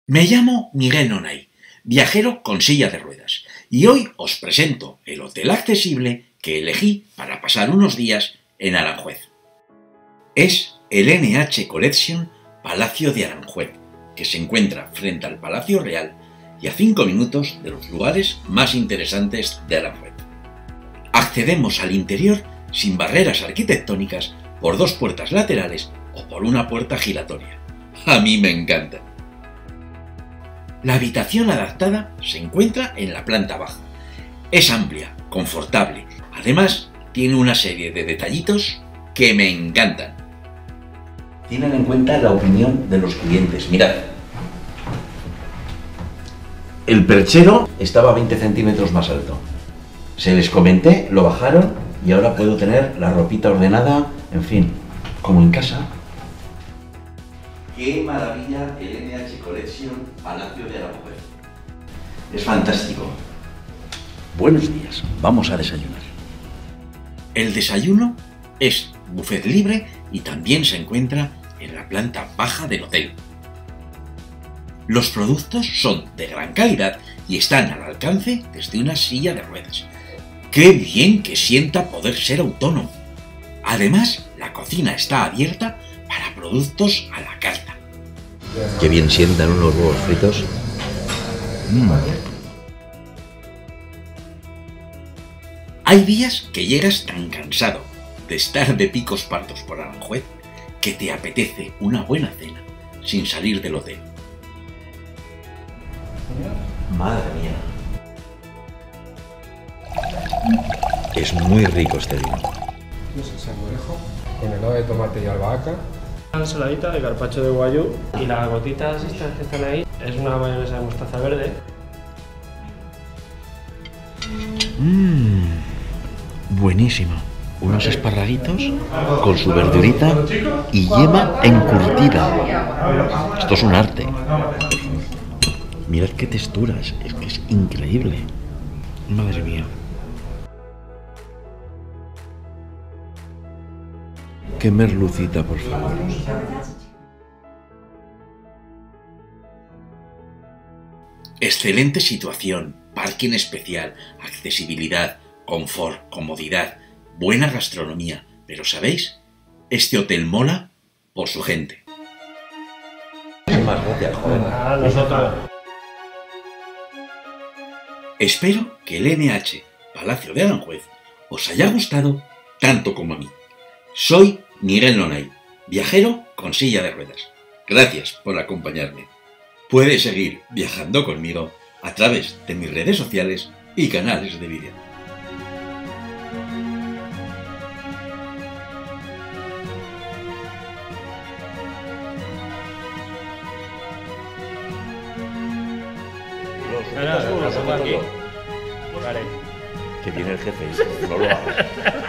Me llamo Miguel Nonay, viajero con silla de ruedas, y hoy os presento el hotel accesible que elegí para pasar unos días en Aranjuez. Es el NH Collection Palacio de Aranjuez, que se encuentra frente al Palacio Real y a 5 minutos de los lugares más interesantes de Aranjuez. Accedemos al interior sin barreras arquitectónicas por 2 puertas laterales o por una puerta giratoria. A mí me encanta. La habitación adaptada se encuentra en la planta baja. Es amplia, confortable. Además, tiene una serie de detallitos que me encantan. Tienen en cuenta la opinión de los clientes. Mirad. El perchero estaba 20 centímetros más alto. Se les comenté, lo bajaron y ahora puedo tener la ropita ordenada, en fin, como en casa. ¡Qué maravilla el NH Collection Palacio de Aranjuez! Es fantástico. Buenos días, vamos a desayunar. El desayuno es buffet libre y también se encuentra en la planta baja del hotel. Los productos son de gran calidad y están al alcance desde una silla de ruedas. ¡Qué bien que sienta poder ser autónomo! Además, la cocina está abierta para productos a la carta. ¡Qué bien sientan unos huevos fritos! Hay días que llegas tan cansado de estar de picos partos por Aranjuez que te apetece una buena cena sin salir del hotel. ¡Madre mía! Es muy rico este vino. Es el salmorejo con helado de tomate y albahaca. Una ensaladita de carpaccio de guayú y las gotitas estas que están ahí es una mayonesa de mostaza verde. Buenísimo. Unos esparraguitos con su verdurita y yema encurtida. Esto es un arte. Mirad qué texturas, es que es increíble. Madre mía. Qué merlucita, por favor. Excelente situación, parking especial, accesibilidad, confort, comodidad, buena gastronomía. Pero ¿sabéis? Este hotel mola por su gente. Muchísimas gracias, joven. A nosotros. Espero que el NH Palacio de Aranjuez os haya gustado tanto como a mí. Soy Miguel Nonay, viajero con silla de ruedas. Gracias por acompañarme. Puedes seguir viajando conmigo a través de mis redes sociales y canales de vídeo. Aquí. Vale. Que viene el jefe, no lo hagas.